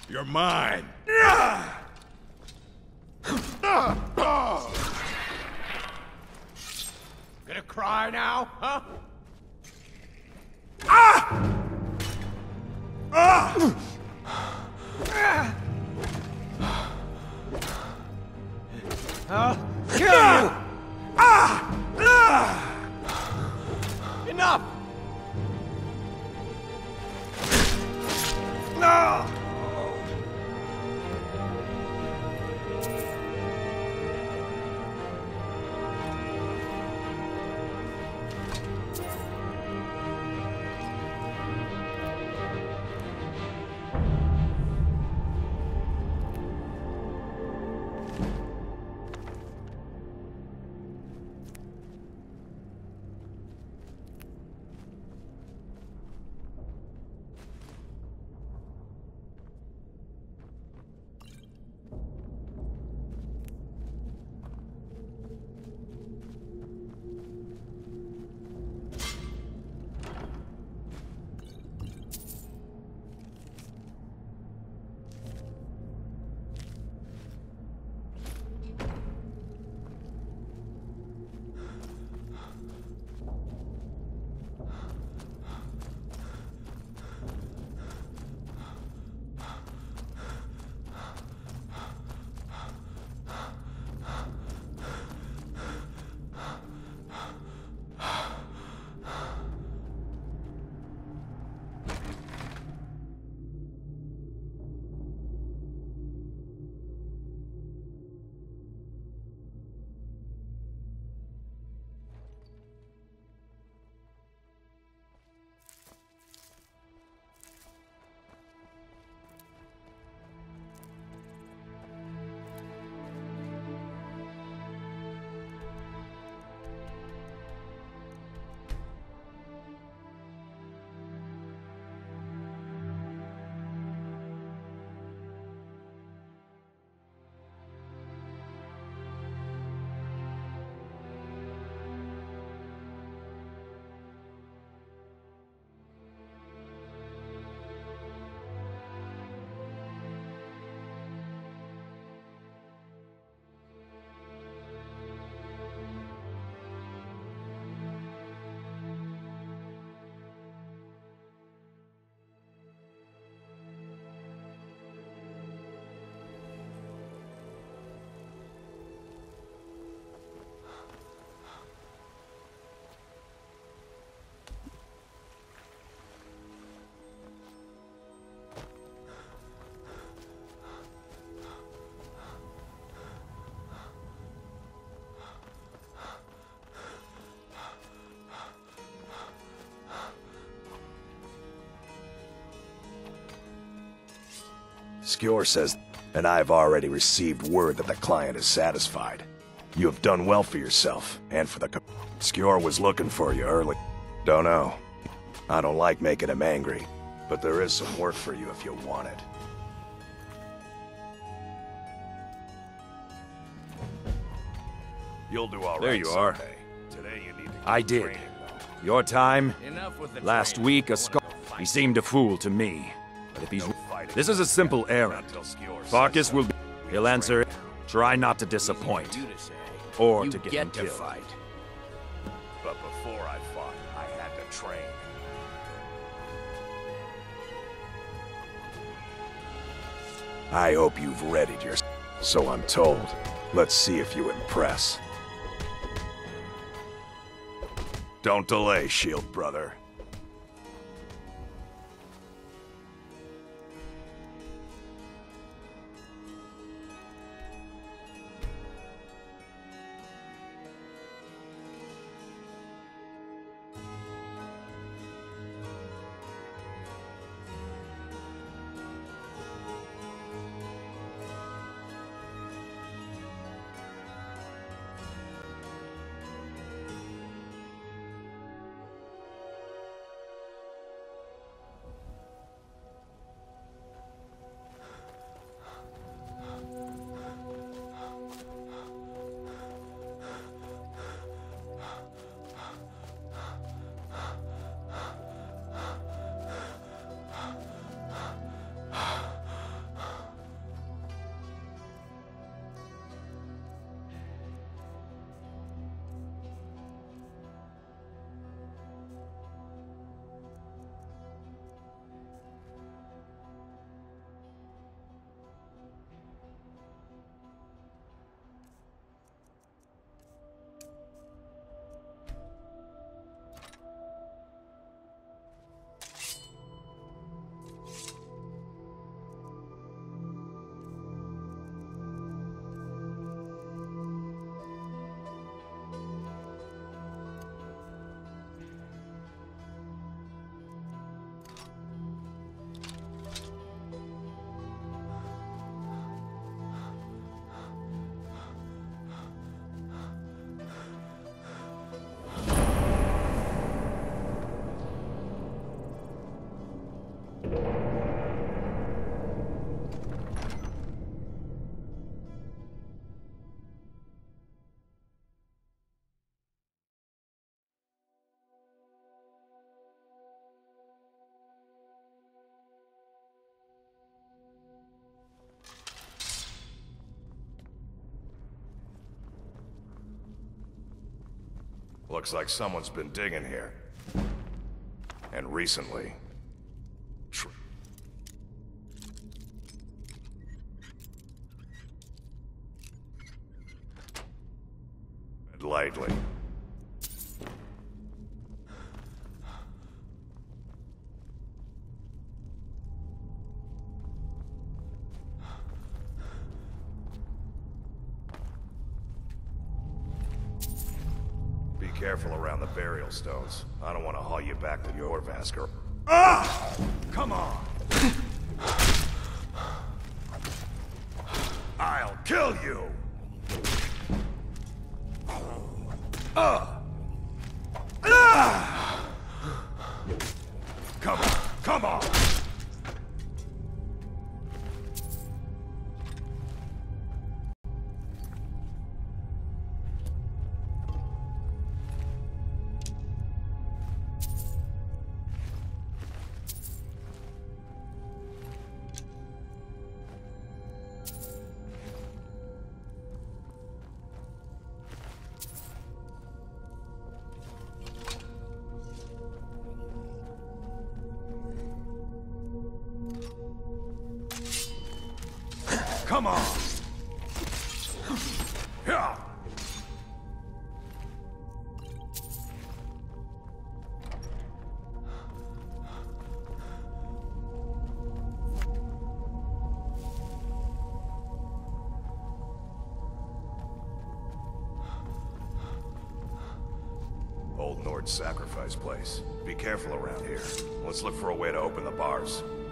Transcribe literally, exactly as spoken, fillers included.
You're mine. Gonna cry now, huh? Ah! Ah! I'll kill you! Ah! Ah! Enough! No! Skjor says, and I've already received word that the client is satisfied. You have done well for yourself, and for the co- Skjor was looking for you early. Don't know. I don't like making him angry, but there is some work for you if you want it. You'll do all right There you are. someday. Today you need to I keep did. training, though. Your time, Enough with the last training. week, a You scar. wanna fight? He seemed a fool to me. But if he's... No fighting. This is a simple errand. Until Skjor says Farkas so. will... He'll answer it. Try not to disappoint. You to say. Or You to get, get him to killed. fight. But before I fought, I had to train. I hope you've readied your... So I'm told. Let's see if you impress. Don't delay, Shield brother. Looks like someone's been digging here. And recently. Tr Tread lightly. Be careful around the burial stones. I don't want to haul you back to your Vasker. Ah! Come on! I'll kill you! Ah! Ah! Come on, come on! Come on! Yeah. Old Nord sacrifice place. Be careful around here. Let's look for a way to open the bars.